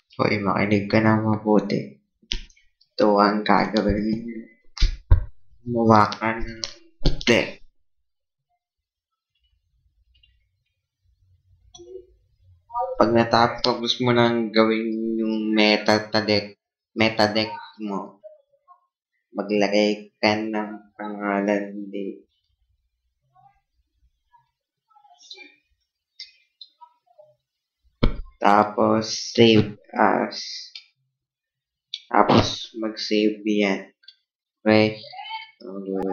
Hoy, makinig ka ng mabuti. Ito ang gagawin. Gumawa ka ng deck. Pag natapos mo nang gawin yung meta deck mo, maglagay ka ng pangalan dito. Tapos, save as. Tapos, mag-save yan. Okay?